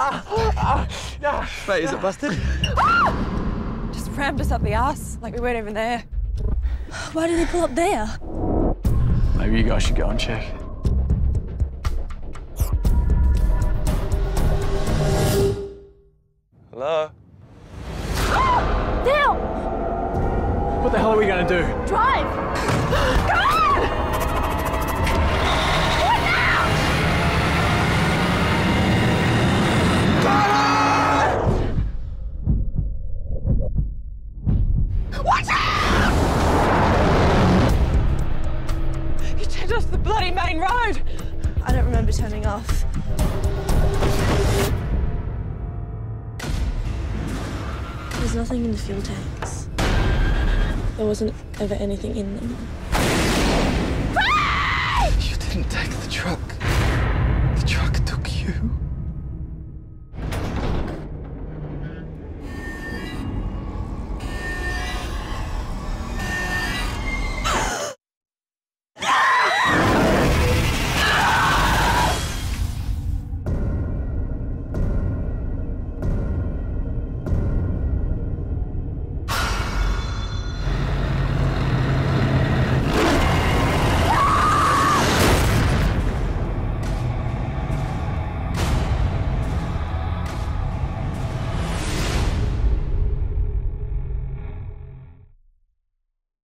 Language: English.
Mate, is it busted? Just rammed us up the arse, like we weren't even there. Why did they pull up there? Maybe you guys should go and check. Hello? Down! What the hell are we gonna do? Drive! Come on! What now? Watch out! You turned off the bloody main road. I don't remember turning off. There's nothing in the fuel tanks. There wasn't ever anything in them.